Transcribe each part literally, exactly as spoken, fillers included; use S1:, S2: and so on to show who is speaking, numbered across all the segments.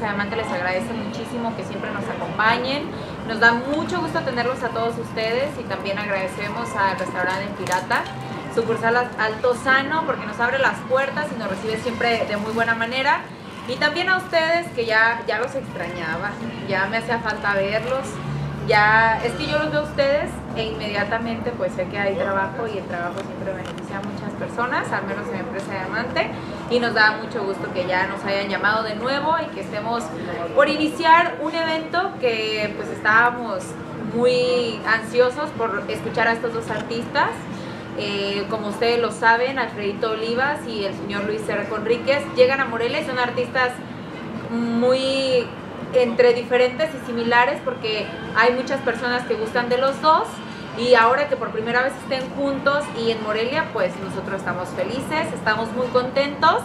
S1: Diamante les agradece muchísimo que siempre nos acompañen. Nos da mucho gusto tenerlos a todos ustedes y también agradecemos al restaurante Pirata, sucursal Altozano, porque nos abre las puertas y nos recibe siempre de muy buena manera. Y también a ustedes, que ya, ya los extrañaba, ya me hacía falta verlos. Ya, es que yo los veo a ustedes e inmediatamente pues sé que hay trabajo y el trabajo siempre beneficia a muchas personas, al menos en la empresa Diamante, y nos da mucho gusto que ya nos hayan llamado de nuevo y que estemos por iniciar un evento que pues estábamos muy ansiosos por escuchar a estos dos artistas. Eh, como ustedes lo saben, Alfredito Olivas y el señor Luis R. Conríquez llegan a Morelia y son artistas muy entre diferentes y similares porque hay muchas personas que gustan de los dos, y ahora que por primera vez estén juntos y en Morelia, pues nosotros estamos felices, estamos muy contentos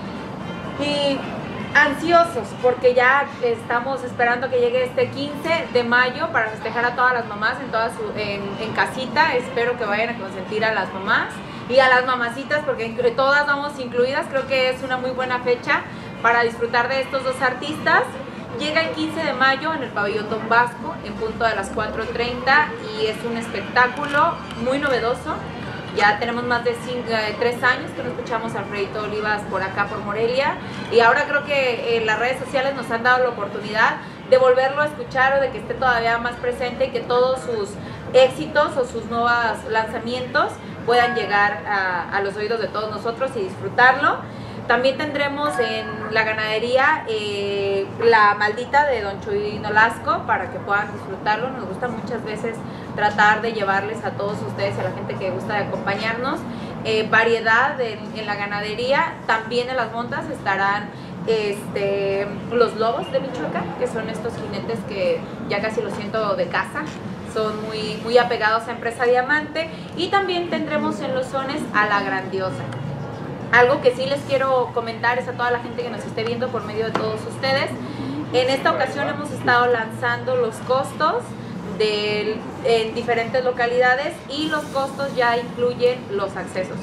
S1: y ansiosos porque ya estamos esperando que llegue este quince de mayo para festejar a todas las mamás en, toda su, en, en casita. Espero que vayan a consentir a las mamás y a las mamacitas porque todas vamos incluidas. Creo que es una muy buena fecha para disfrutar de estos dos artistas. Llega el quince de mayo en el Pabellón Don Vasco en punto de las cuatro treinta y es un espectáculo muy novedoso. Ya tenemos más de cinco, eh, tres años que no escuchamos a Alfredito Olivas por acá, por Morelia, y ahora creo que eh, las redes sociales nos han dado la oportunidad de volverlo a escuchar o de que esté todavía más presente y que todos sus éxitos o sus nuevos lanzamientos puedan llegar a, a los oídos de todos nosotros y disfrutarlo. También tendremos en la ganadería eh, La Maldita de Don Chuy Nolasco para que puedan disfrutarlo. Nos gusta muchas veces tratar de llevarles a todos ustedes, a la gente que gusta de acompañarnos, eh, variedad en, en la ganadería. También en las montas estarán este, los lobos de Michoacán, que son estos jinetes que ya casi los siento de casa. Son muy, muy apegados a Empresa Diamante. Y también tendremos en los sones a La Grandiosa. Algo que sí les quiero comentar es a toda la gente que nos esté viendo por medio de todos ustedes. En esta ocasión hemos estado lanzando los costos de, en diferentes localidades y los costos ya incluyen los accesos.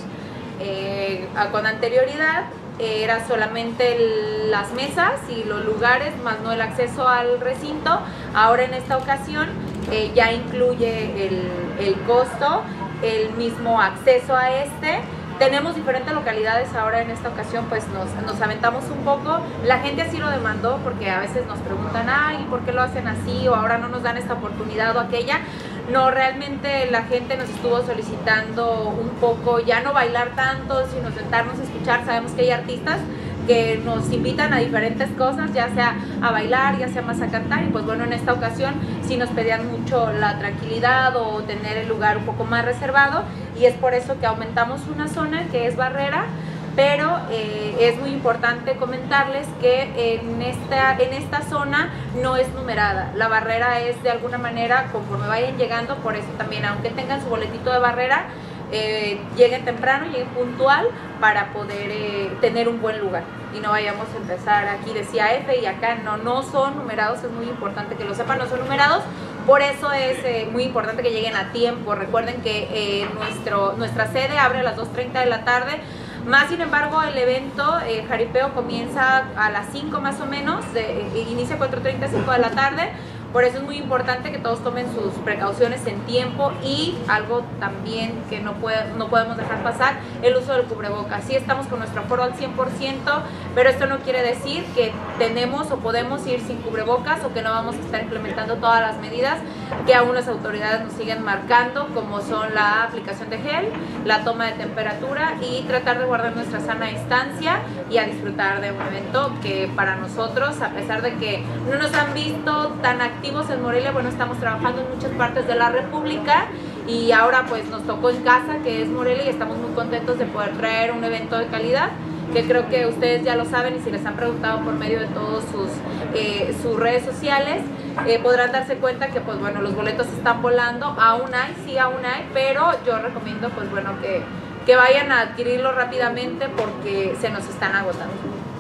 S1: Eh, con anterioridad eh, era solamente el, las mesas y los lugares, más no el acceso al recinto. Ahora en esta ocasión eh, ya incluye el, el costo, el mismo acceso a este. Tenemos diferentes localidades ahora en esta ocasión, pues nos, nos aventamos un poco. La gente así lo demandó porque a veces nos preguntan, ay, ¿por qué lo hacen así? O ahora no nos dan esta oportunidad o aquella. No, realmente la gente nos estuvo solicitando un poco, ya no bailar tanto, sino sentarnos a escuchar. Sabemos que hay artistas que nos invitan a diferentes cosas, ya sea a bailar, ya sea más a cantar, y pues bueno, en esta ocasión sí nos pedían mucho la tranquilidad o tener el lugar un poco más reservado, y es por eso que aumentamos una zona que es barrera, pero eh, es muy importante comentarles que en esta, en esta zona no es numerada. La barrera es de alguna manera conforme vayan llegando, por eso también, aunque tengan su boletito de barrera, Eh, lleguen temprano, lleguen puntual para poder eh, tener un buen lugar y no vayamos a empezar aquí decía F y acá no, no son numerados. Es muy importante que lo sepan, no son numerados, por eso es eh, muy importante que lleguen a tiempo. Recuerden que eh, nuestro, nuestra sede abre a las dos treinta de la tarde, más sin embargo el evento, el eh, jaripeo comienza a las cinco más o menos, de, eh, inicia cuatro treinta, cinco de la tarde. Por eso es muy importante que todos tomen sus precauciones en tiempo, y algo también que no, puede, no podemos dejar pasar, el uso del cubrebocas. Sí estamos con nuestro aforo al cien por ciento, pero esto no quiere decir que tenemos o podemos ir sin cubrebocas o que no vamos a estar implementando todas las medidas que aún las autoridades nos siguen marcando, como son la aplicación de gel, la toma de temperatura y tratar de guardar nuestra sana distancia y a disfrutar de un evento que para nosotros, a pesar de que no nos han visto tan activos en Morelia, bueno, estamos trabajando en muchas partes de la República y ahora pues nos tocó en casa, que es Morelia, y estamos muy contentos de poder traer un evento de calidad, que creo que ustedes ya lo saben, y si les han preguntado por medio de todas sus, eh, sus redes sociales, eh, podrán darse cuenta que pues bueno, los boletos están volando. Aún hay, sí aún hay, pero yo recomiendo pues bueno que, que vayan a adquirirlo rápidamente porque se nos están agotando.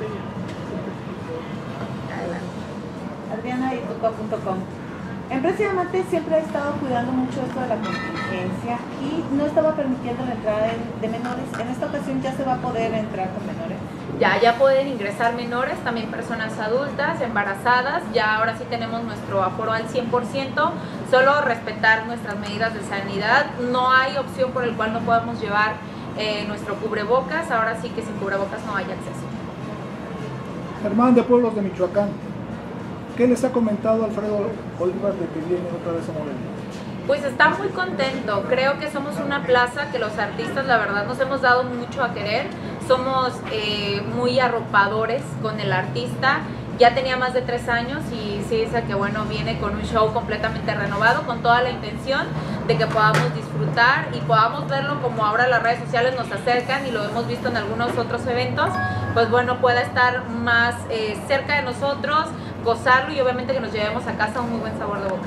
S2: Adriana y Tuca punto com. Empresa Diamante siempre ha estado cuidando mucho esto de la contingencia y no estaba permitiendo la entrada de, de menores. En esta ocasión ya se va a poder entrar con menores.
S1: Ya, ya pueden ingresar menores, también personas adultas, embarazadas. Ya ahora sí tenemos nuestro aforo al cien por ciento, solo respetar nuestras medidas de sanidad. No hay opción por el cual no podamos llevar eh, nuestro cubrebocas. Ahora sí que sin cubrebocas no hay acceso.
S3: Germán, de Pueblos de Michoacán, ¿qué les ha comentado Alfredo Olivas de que viene otra vez a Morelia?
S1: Pues está muy contento. Creo que somos una plaza que los artistas, la verdad, nos hemos dado mucho a querer. Somos eh, muy arropadores con el artista. Ya tenía más de tres años y sí dice que bueno, viene con un show completamente renovado, con toda la intención de que podamos disfrutar y podamos verlo como ahora las redes sociales nos acercan y lo hemos visto en algunos otros eventos, pues bueno, pueda estar más eh, cerca de nosotros, gozarlo y obviamente que nos llevemos a casa un muy buen sabor de boca.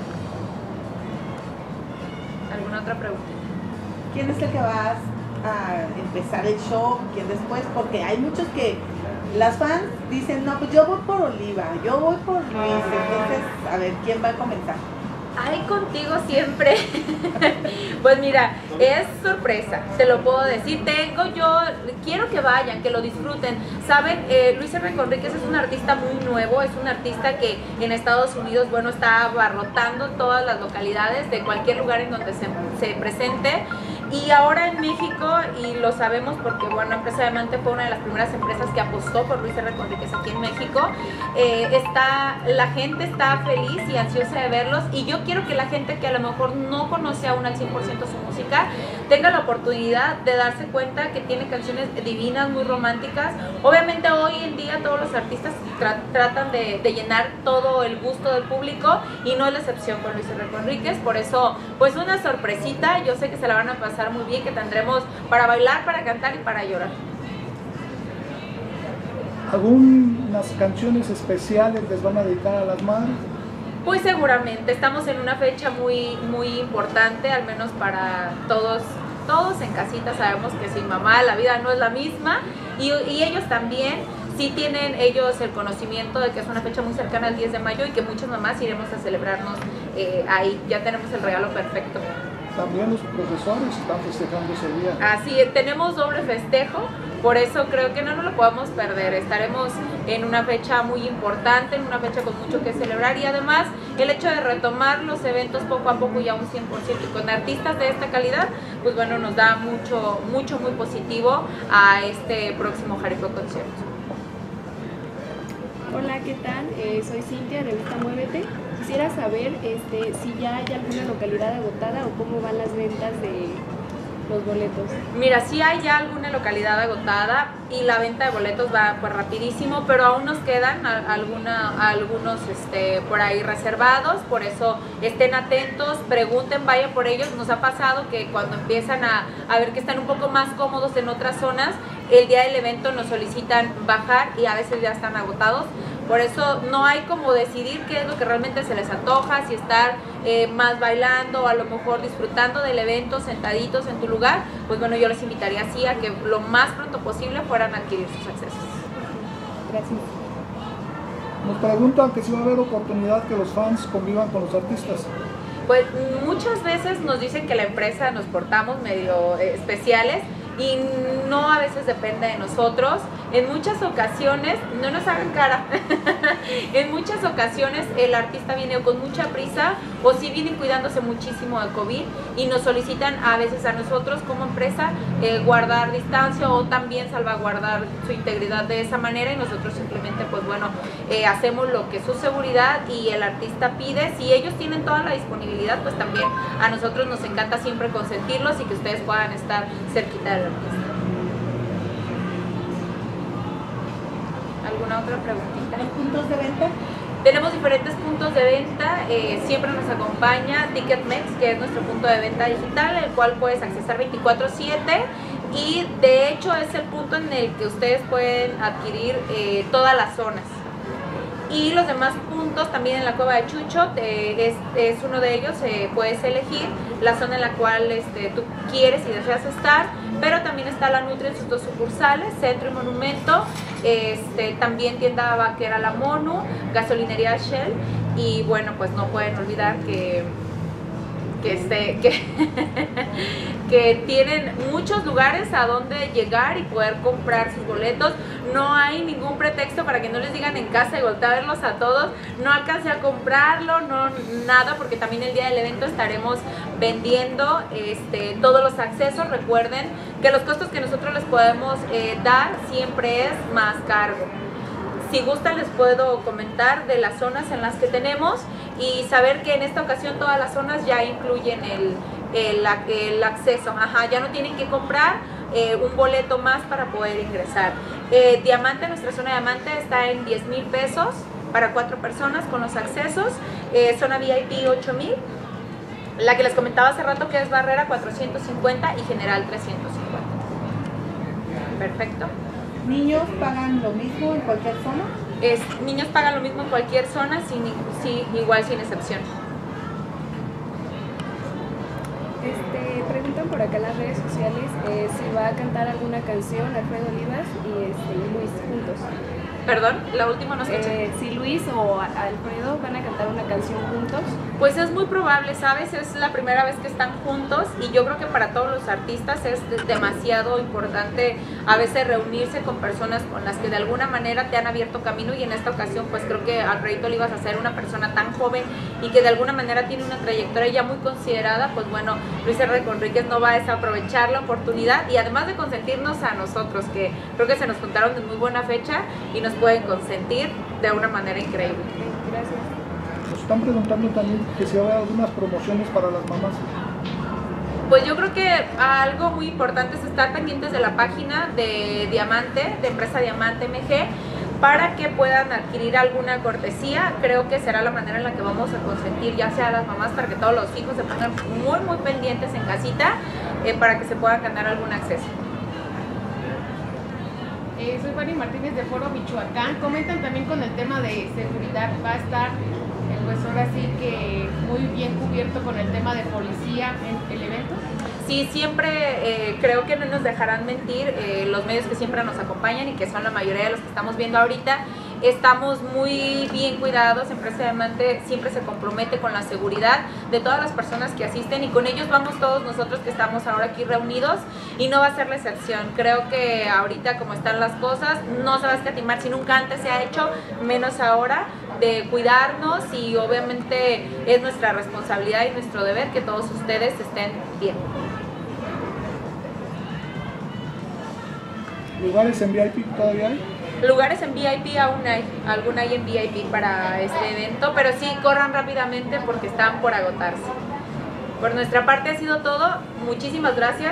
S1: ¿Alguna otra pregunta?
S2: ¿Quién es el que va a empezar el show? ¿Quién después? Porque hay muchos que las fans dicen, no, pues yo voy por Oliva, yo voy por Luis. Entonces, a ver, ¿quién va a comenzar?
S1: Ay, contigo siempre. Pues mira, es sorpresa, te lo puedo decir. Tengo yo, quiero que vayan, que lo disfruten. Saben, eh, Luis R. Conríquez es un artista muy nuevo, es un artista que en Estados Unidos, bueno, está abarrotando todas las localidades de cualquier lugar en donde se, se presente. Y ahora en México, y lo sabemos porque, bueno, Empresa Diamante fue una de las primeras empresas que apostó por Luis R. Conríquez aquí en México. Eh, está, la gente está feliz y ansiosa de verlos, y yo quiero que la gente que a lo mejor no conoce aún al cien por ciento su música, tenga la oportunidad de darse cuenta que tiene canciones divinas, muy románticas. Obviamente hoy en día todos los artistas tra tratan de, de llenar todo el gusto del público, y no es la excepción con Luis R. Conríquez. Por eso, pues una sorpresita, yo sé que se la van a pasar muy bien, que tendremos para bailar, para cantar y para llorar.
S3: ¿Algunas canciones especiales les van a dedicar a las madres?
S1: Pues seguramente, estamos en una fecha muy, muy importante, al menos para todos, todos en casita sabemos que sin mamá la vida no es la misma, y, y ellos también, sí tienen ellos el conocimiento de que es una fecha muy cercana al diez de mayo y que muchas mamás iremos a celebrarnos eh, ahí, ya tenemos el regalo perfecto.
S3: También los profesores están festejando ese día.
S1: Así es, tenemos doble festejo, por eso creo que no nos lo podemos perder. Estaremos en una fecha muy importante, en una fecha con mucho que celebrar, y además el hecho de retomar los eventos poco a poco ya un cien por ciento y con artistas de esta calidad, pues bueno, nos da mucho, mucho, muy positivo a este próximo Jaripeo concierto.
S4: Hola, ¿qué tal? Eh, soy Cintia, de Revista Muévete. Quisiera saber este, si ya hay alguna localidad agotada o cómo van las ventas de los boletos.
S1: Mira, sí hay ya alguna localidad agotada y la venta de boletos va pues rapidísimo, pero aún nos quedan a, alguna, algunos este, por ahí reservados, por eso estén atentos, pregunten, vayan por ellos. Nos ha pasado que cuando empiezan a, a ver que están un poco más cómodos en otras zonas, el día del evento nos solicitan bajar y a veces ya están agotados. Por eso no hay como decidir qué es lo que realmente se les antoja, si estar eh, más bailando o a lo mejor disfrutando del evento sentaditos en tu lugar. Pues bueno, yo les invitaría así a que lo más pronto posible fueran a adquirir sus accesos.
S4: Gracias.
S3: Nos preguntan que si va a haber oportunidad que los fans convivan con los artistas.
S1: Pues muchas veces nos dicen que la empresa nos portamos medio eh, especiales, y no, a veces depende de nosotros. En muchas ocasiones, no nos hagan cara, en muchas ocasiones el artista viene con mucha prisa o si vienen cuidándose muchísimo de COVID y nos solicitan a veces a nosotros como empresa eh, guardar distancia o también salvaguardar su integridad de esa manera, y nosotros simplemente pues bueno, eh, hacemos lo que es su seguridad y el artista pide. Si ellos tienen toda la disponibilidad, pues también a nosotros nos encanta siempre consentirlos y que ustedes puedan estar cerquita del artista. ¿Alguna otra preguntita?
S2: ¿Los puntos de venta?
S1: Tenemos diferentes puntos de venta, eh, siempre nos acompaña Ticketmex, que es nuestro punto de venta digital, el cual puedes accesar veinticuatro siete, y de hecho es el punto en el que ustedes pueden adquirir eh, todas las zonas. Y los demás puntos también en la Cueva de Chucho, te, es, es uno de ellos, eh, puedes elegir la zona en la cual este, tú quieres y deseas estar, pero también está la Nutri en sus dos sucursales, Centro y Monumento, este, también tienda vaquera La Monu, gasolinería Shell, y bueno, pues no pueden olvidar que, que, este, que, que tienen muchos lugares a donde llegar y poder comprar sus boletos. No hay ningún pretexto para que no les digan en casa y voltea a verlos a todos, no alcancé a comprarlo, no nada, porque también el día del evento estaremos vendiendo este, todos los accesos. Recuerden que los costos que nosotros les podemos eh, dar siempre es más cargo. Si gustan les puedo comentar de las zonas en las que tenemos y saber que en esta ocasión todas las zonas ya incluyen el, el, el acceso. Ajá, ya no tienen que comprar eh, un boleto más para poder ingresar. Eh, Diamante, nuestra zona de Diamante está en diez mil pesos para cuatro personas con los accesos. Eh, zona V I P ocho mil. La que les comentaba hace rato que es Barrera cuatrocientos cincuenta y General trescientos cincuenta. Perfecto.
S2: ¿Niños pagan lo mismo en cualquier zona?
S1: Es, niños pagan lo mismo en cualquier zona, sin, sin, igual sin excepción.
S4: Este, preguntan por acá en las redes sociales eh, si va a cantar alguna canción Alfredo Olivas y, este, y Luis juntos.
S1: Perdón, la última no escuché.
S4: Eh, si Luis o Alfredo van a cantar una canción juntos.
S1: Pues es muy probable, ¿sabes? Es la primera vez que están juntos y yo creo que para todos los artistas es demasiado importante a veces reunirse con personas con las que de alguna manera te han abierto camino, y en esta ocasión pues creo que Alfredito Olivas, a ser una persona tan joven y que de alguna manera tiene una trayectoria ya muy considerada, pues bueno, Luis R. Conríquez no va a desaprovechar la oportunidad, y además de consentirnos a nosotros, que creo que se nos juntaron de muy buena fecha y nos pueden consentir de una manera increíble.
S4: Gracias.
S3: Nos están preguntando también que si habrá algunas promociones para las mamás.
S1: Pues yo creo que algo muy importante es estar pendientes de la página de Diamante, de Empresa Diamante M G, para que puedan adquirir alguna cortesía. Creo que será la manera en la que vamos a consentir ya sea a las mamás, para que todos los hijos se pongan muy muy pendientes en casita eh, para que se puedan ganar algún acceso.
S5: Eh, soy Fanny Martínez de Foro Michoacán. Comentan también con el tema de seguridad. Va a estar, eh, pues ahora sí que muy bien cubierto con el tema de policía en el evento.
S1: Sí, siempre eh, creo que no nos dejarán mentir eh, los medios que siempre nos acompañan y que son la mayoría de los que estamos viendo ahorita. Estamos muy bien cuidados. Empresa Diamante siempre se compromete con la seguridad de todas las personas que asisten, y con ellos vamos todos nosotros que estamos ahora aquí reunidos, y no va a ser la excepción. Creo que ahorita como están las cosas no se va a escatimar, si nunca antes se ha hecho, menos ahora, de cuidarnos, y obviamente es nuestra responsabilidad y nuestro deber que todos ustedes estén bien.
S3: ¿Lugares en V I P todavía hay?
S1: Lugares en V I P aún hay, algún hay en V I P para este evento, pero sí corran rápidamente porque están por agotarse. Por nuestra parte ha sido todo. Muchísimas gracias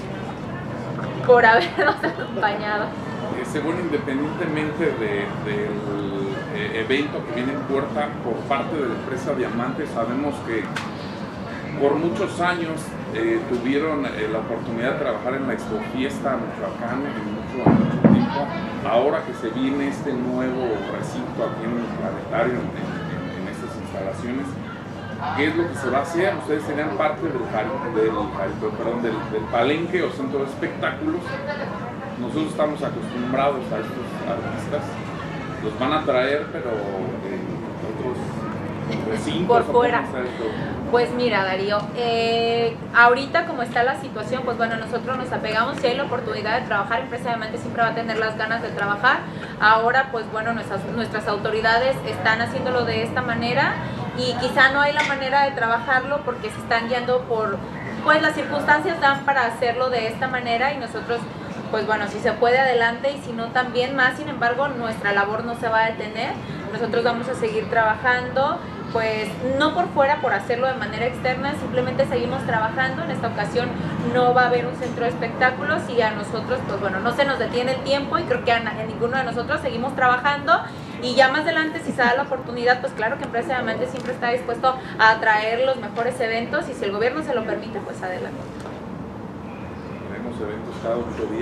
S1: por habernos acompañado.
S6: Eh, según independientemente de, del eh, evento que viene en puerta por parte de la empresa Diamante, sabemos que por muchos años eh, tuvieron eh, la oportunidad de trabajar en la Expo Fiesta Michoacán en mucho, mucho tiempo. Ahora que se viene este nuevo recinto aquí en el Planetario, en, en, en estas instalaciones, ¿qué es lo que se va a hacer? Ustedes serían parte del, del, perdón, del, del palenque o centro de espectáculos. Nosotros estamos acostumbrados a estos artistas, los van a traer, pero en otros recintos.
S1: Por fuera. Pues mira, Darío, eh, ahorita como está la situación, pues bueno, nosotros nos apegamos. Si hay la oportunidad de trabajar, Empresa Diamante siempre va a tener las ganas de trabajar. Ahora, pues bueno, nuestras, nuestras autoridades están haciéndolo de esta manera, y quizá no hay la manera de trabajarlo porque se están guiando por, pues las circunstancias dan para hacerlo de esta manera, y nosotros, pues bueno, si se puede adelante, y si no también más. Sin embargo, nuestra labor no se va a detener. Nosotros vamos a seguir trabajando, pues no por fuera, por hacerlo de manera externa, simplemente seguimos trabajando. En esta ocasión no va a haber un centro de espectáculos, y a nosotros, pues bueno, no se nos detiene el tiempo, y creo que a, a ninguno de nosotros seguimos trabajando. Y ya más adelante, si se da la oportunidad, pues claro que Empresa Diamante siempre está dispuesto a traer los mejores eventos, y si el gobierno se lo permite, pues adelante.
S6: Tenemos eventos cada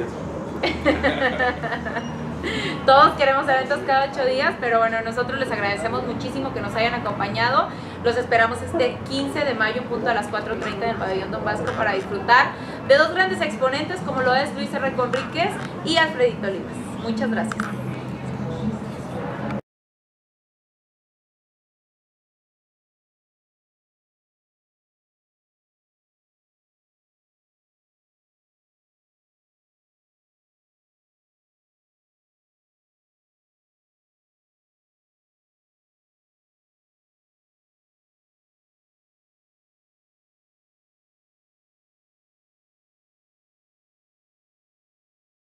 S6: ocho días.
S1: Todos queremos eventos cada ocho días, pero bueno, nosotros les agradecemos muchísimo que nos hayan acompañado. Los esperamos este quince de mayo, punto a las cuatro treinta en el Pabellón Don Vasco, para disfrutar de dos grandes exponentes como lo es Luis R. Conríquez y Alfredito Olivas. Muchas gracias.